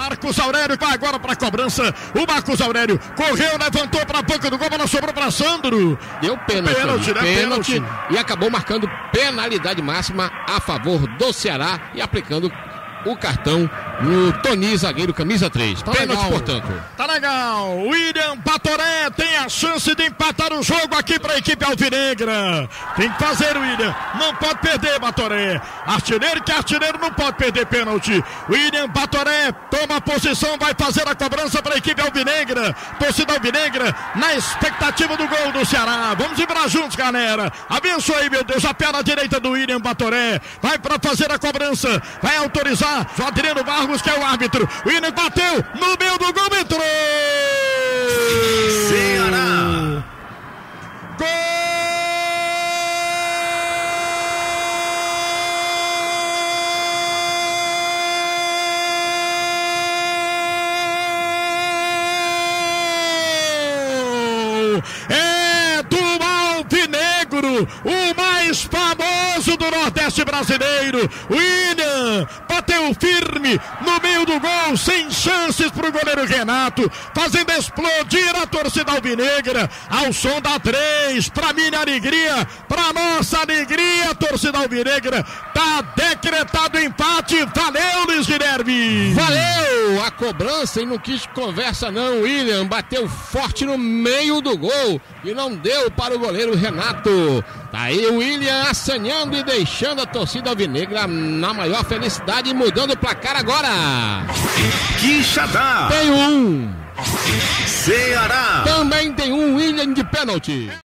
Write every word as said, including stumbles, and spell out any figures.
Marcos Aurélio vai agora para a cobrança. O Marcos Aurélio correu, levantou para a boca do gol, mas sobrou para Sandro. Deu pênalti, pênalti, né? pênalti, Pênalti. E acabou marcando penalidade máxima a favor do Ceará e aplicando o cartão no Toni, zagueiro, camisa três. Tá Pênalti, legal. portanto. Tá legal. William Batoré tem a chance de empatar o jogo aqui para a equipe alvinegra. Tem que fazer, William. Não pode perder, Batoré. Artilheiro que artilheiro não pode perder pênalti. William Batoré toma a posição, vai fazer a cobrança para a equipe alvinegra. Torcida alvinegra na expectativa do gol do Ceará. Vamos embrar juntos, galera. Abençoa aí, meu Deus. A perna direita do William Batoré. Vai para fazer a cobrança. Vai autorizar. João Adriano Barros, que é o árbitro. O William bateu no meio do gol, entrou! Ceará! Gol! É do Alvinegro, o mais famoso do Nordeste brasileiro. William bateu firme no meio do gol, sem chances para o goleiro Renato, fazendo explodir a torcida alvinegra ao som da três. Para minha alegria, para nossa alegria, torcida alvinegra, tá decretado empate. Valeu, Luiz Guilherme. Valeu! A cobrança e não quis conversa não. William bateu forte no meio do gol e não deu para o goleiro Renato. Tá aí o William assanhando e deixando a torcida alvinegra na maior felicidade e mudando o placar agora. Quixadá! Tem um. Ceará! Também tem um William de pênalti.